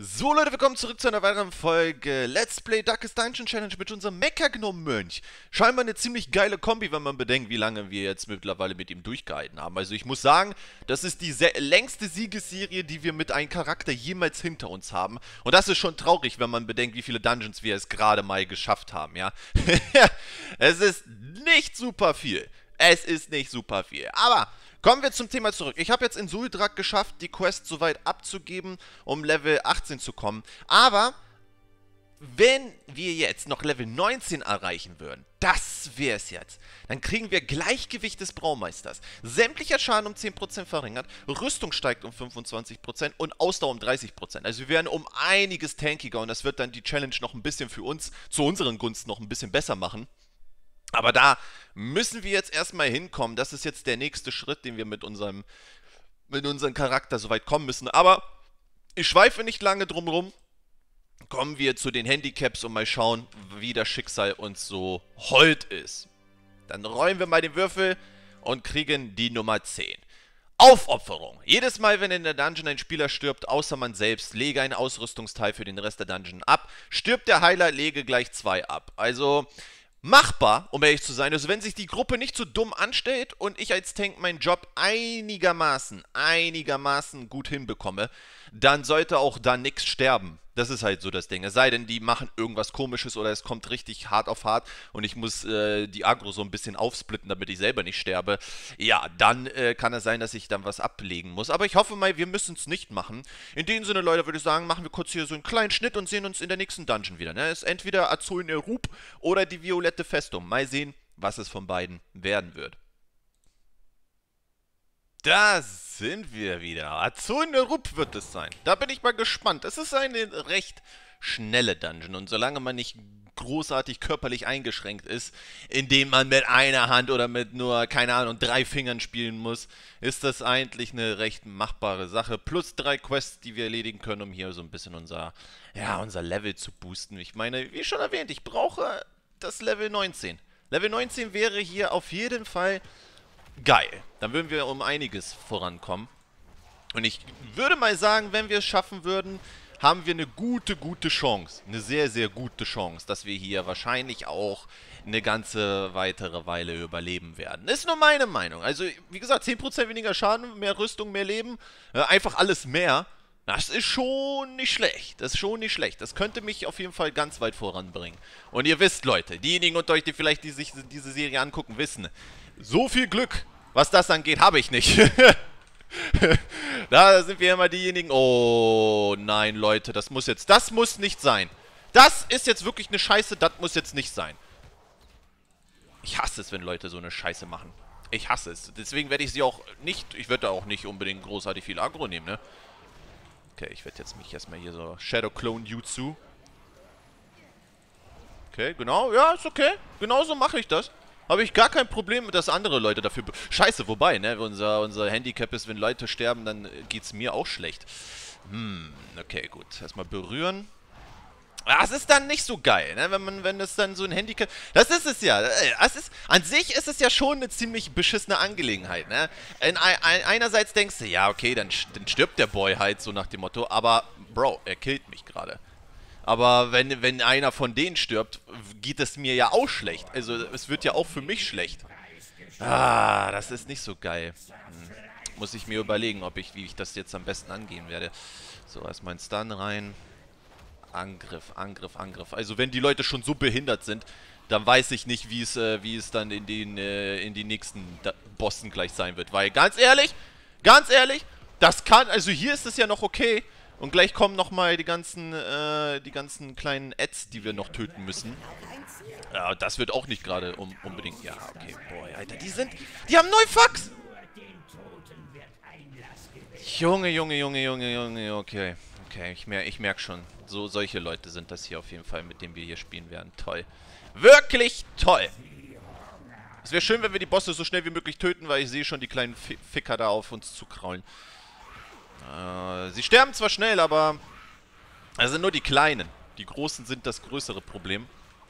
So Leute, willkommen zurück zu einer weiteren Folge Let's Play Darkest Dungeon Challenge mit unserem Mecha-Gnome-Mönch. Scheinbar eine ziemlich geile Kombi, wenn man bedenkt, wie lange wir jetzt mittlerweile mit ihm durchgehalten haben. Also ich muss sagen, das ist die längste Siegesserie, die wir mit einem Charakter jemals hinter uns haben. Und das ist schon traurig, wenn man bedenkt, wie viele Dungeons wir es gerade mal geschafft haben, ja. Es ist nicht super viel. Es ist nicht super viel. Aber kommen wir zum Thema zurück. Ich habe jetzt in Sul'Drak geschafft, die Quest soweit abzugeben, um Level 18 zu kommen. Aber wenn wir jetzt noch Level 19 erreichen würden, das wäre es jetzt, dann kriegen wir Gleichgewicht des Braumeisters. Sämtlicher Schaden um 10% verringert, Rüstung steigt um 25% und Ausdauer um 30%. Also wir werden um einiges tankiger und das wird dann die Challenge noch ein bisschen für uns, zu unseren Gunsten noch ein bisschen besser machen. Aber da müssen wir jetzt erstmal hinkommen. Das ist jetzt der nächste Schritt, den wir mit unserem Charakter soweit kommen müssen. Aber ich schweife nicht lange drum rum. Kommen wir zu den Handicaps und mal schauen, wie das Schicksal uns so hold ist. Dann rollen wir mal den Würfel und kriegen die Nummer 10. Aufopferung. Jedes Mal, wenn in der Dungeon ein Spieler stirbt, außer man selbst, lege ein Ausrüstungsteil für den Rest der Dungeon ab. Stirbt der Heiler, lege gleich 2 ab. Also machbar, um ehrlich zu sein. Also wenn sich die Gruppe nicht so dumm anstellt und ich als Tank meinen Job einigermaßen gut hinbekomme, dann sollte auch da nichts sterben. Das ist halt so das Ding. Es sei denn, die machen irgendwas Komisches oder es kommt richtig hart auf hart und ich muss die Agro so ein bisschen aufsplitten, damit ich selber nicht sterbe. Ja, dann kann es sein, dass ich dann was ablegen muss. Aber ich hoffe mal, wir müssen es nicht machen. In dem Sinne, Leute, würde ich sagen, machen wir kurz hier so einen kleinen Schnitt und sehen uns in der nächsten Dungeon wieder. Ne? Ist entweder Azul Rup oder die violette Festung. Mal sehen, was es von beiden werden wird. Da sind wir wieder. Azul Rup wird es sein. Da bin ich mal gespannt. Es ist eine recht schnelle Dungeon und solange man nicht großartig körperlich eingeschränkt ist, indem man mit einer Hand oder mit nur, keine Ahnung, 3 Fingern spielen muss, ist das eigentlich eine recht machbare Sache. Plus 3 Quests, die wir erledigen können, um hier so ein bisschen unser Level zu boosten. Ich meine, wie schon erwähnt, ich brauche das Level 19. Level 19 wäre hier auf jeden Fall geil. Dann würden wir um einiges vorankommen. Und ich würde mal sagen, wenn wir es schaffen würden, haben wir eine gute Chance. Eine sehr gute Chance, dass wir hier wahrscheinlich auch eine ganze weitere Weile überleben werden. Ist nur meine Meinung. Also, wie gesagt, 10% weniger Schaden, mehr Rüstung, mehr Leben. Einfach alles mehr. Das ist schon nicht schlecht. Das ist schon nicht schlecht. Das könnte mich auf jeden Fall ganz weit voranbringen. Und ihr wisst, Leute, diejenigen unter euch, die vielleicht sich diese Serie angucken, wissen, so viel Glück, was das angeht, habe ich nicht. Da sind wir immer diejenigen. Oh nein, Leute, das muss nicht sein. Das ist jetzt wirklich eine Scheiße, das muss jetzt nicht sein. Ich hasse es, wenn Leute so eine Scheiße machen. Ich hasse es. Deswegen werde ich sie auch nicht, ich werde da auch nicht unbedingt großartig viel Aggro nehmen, ne? Okay, ich werde jetzt mich erstmal hier so Shadow Clone Jutsu. Okay, genau, ja, ist okay. Genauso mache ich das. Habe ich gar kein Problem, dass andere Leute dafür... Scheiße, wobei, ne? Unser Handicap ist, wenn Leute sterben, dann geht's mir auch schlecht. Okay, gut. Erstmal berühren. Das ist dann nicht so geil, ne? Wenn es dann so ein Handicap... Das ist es ja. An sich ist es ja schon eine ziemlich beschissene Angelegenheit, ne? Einerseits denkst du, ja, okay, dann stirbt der Boy halt, so nach dem Motto. Aber, Bro, er killt mich gerade. Aber wenn einer von denen stirbt, geht es mir ja auch schlecht. Also es wird ja auch für mich schlecht. Das ist nicht so geil. Muss ich mir überlegen, wie ich das jetzt am besten angehen werde. So, erstmal ein Stun rein. Angriff. Also wenn die Leute schon so behindert sind, dann weiß ich nicht, wie es dann in die nächsten Bossen gleich sein wird. Weil ganz ehrlich, also hier ist es ja noch okay. Und gleich kommen nochmal die ganzen kleinen Ads, die wir noch töten müssen. Ja, das wird auch nicht gerade unbedingt... Ja, okay, boy, Alter, die haben Neufax! Junge, okay. Okay, ich merk schon. Solche Leute sind das hier auf jeden Fall, mit denen wir hier spielen werden. Toll. Wirklich toll! Es wäre schön, wenn wir die Bosse so schnell wie möglich töten, weil ich sehe schon die kleinen Ficker da auf uns zukraulen. Sie sterben zwar schnell, aber es sind nur die Kleinen. Die Großen sind das größere Problem.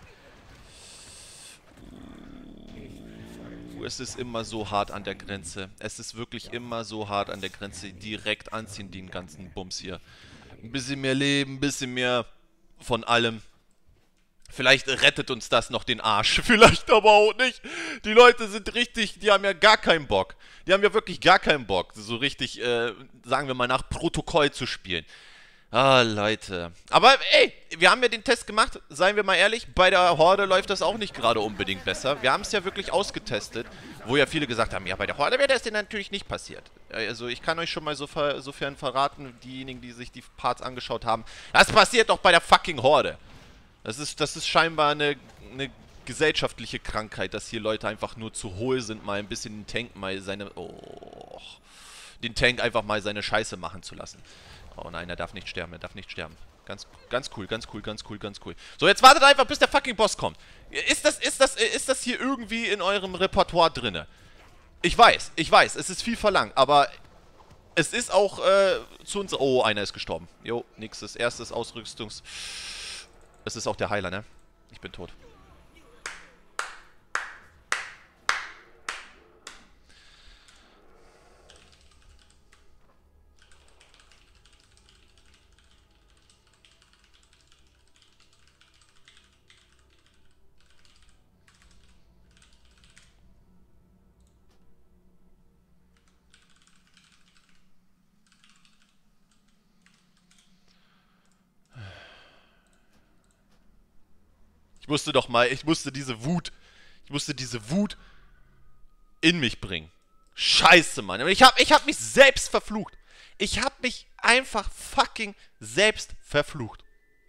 Es ist immer so hart an der Grenze. Es ist wirklich immer so hart an der Grenze. Direkt anziehen, den ganzen Bums hier. Ein bisschen mehr Leben, ein bisschen mehr von allem. Vielleicht rettet uns das noch den Arsch. Vielleicht aber auch nicht. Die Leute sind richtig, die haben ja gar keinen Bock. Die haben ja wirklich gar keinen Bock, so richtig, sagen wir mal, nach Protokoll zu spielen. Ah, Leute. Aber ey, wir haben ja den Test gemacht, seien wir mal ehrlich, bei der Horde läuft das auch nicht gerade unbedingt besser. Wir haben es ja wirklich ausgetestet, wo ja viele gesagt haben, ja, bei der Horde wäre das denn natürlich nicht passiert. Also ich kann euch schon mal sofern verraten, diejenigen, die sich die Parts angeschaut haben, das passiert doch bei der fucking Horde. Das ist scheinbar eine gesellschaftliche Krankheit, dass hier Leute einfach nur zu hohl sind, mal ein bisschen den Tank mal seine... Oh, den Tank einfach mal seine Scheiße machen zu lassen. Oh nein, er darf nicht sterben, er darf nicht sterben. Ganz cool, ganz cool, ganz cool, ganz cool. So, jetzt wartet einfach, bis der fucking Boss kommt. Ist das hier irgendwie in eurem Repertoire drinne? Ich weiß, es ist viel verlangt, aber es ist auch zu uns... Oh, einer ist gestorben. Jo, nächstes, erstes Ausrüstungs... Es ist auch der Heiler, ne? Ich bin tot. Ich musste diese Wut in mich bringen. Scheiße, Mann. Ich hab mich selbst verflucht. Ich hab mich einfach fucking selbst verflucht.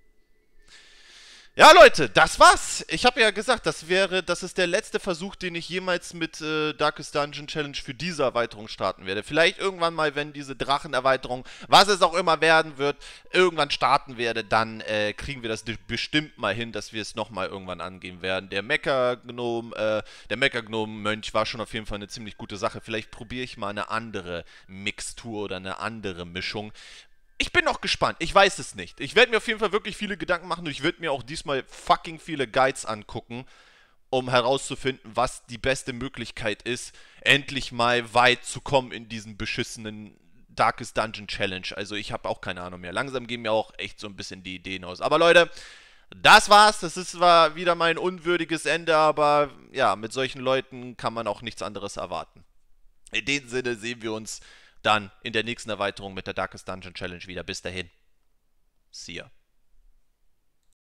Ja, Leute, das war's. Ich habe ja gesagt, das ist der letzte Versuch, den ich jemals mit Darkest Dungeon Challenge für diese Erweiterung starten werde. Vielleicht irgendwann mal, wenn diese Drachenerweiterung, was es auch immer werden wird, irgendwann starten werde, dann kriegen wir das bestimmt mal hin, dass wir es nochmal irgendwann angehen werden. Der Mecha-Gnom-Mönch war schon auf jeden Fall eine ziemlich gute Sache. Vielleicht probiere ich mal eine andere Mixtur oder eine andere Mischung. Ich bin noch gespannt. Ich weiß es nicht. Ich werde mir auf jeden Fall wirklich viele Gedanken machen und ich werde mir auch diesmal fucking viele Guides angucken, um herauszufinden, was die beste Möglichkeit ist, endlich mal weit zu kommen in diesen beschissenen Darkest Dungeon Challenge. Also ich habe auch keine Ahnung mehr. Langsam gehen mir auch echt so ein bisschen die Ideen aus. Aber Leute, das war's. Das ist zwar wieder mein unwürdiges Ende, aber ja, mit solchen Leuten kann man auch nichts anderes erwarten. In dem Sinne sehen wir uns dann in der nächsten Erweiterung mit der Darkest Dungeon Challenge wieder. Bis dahin. See ya.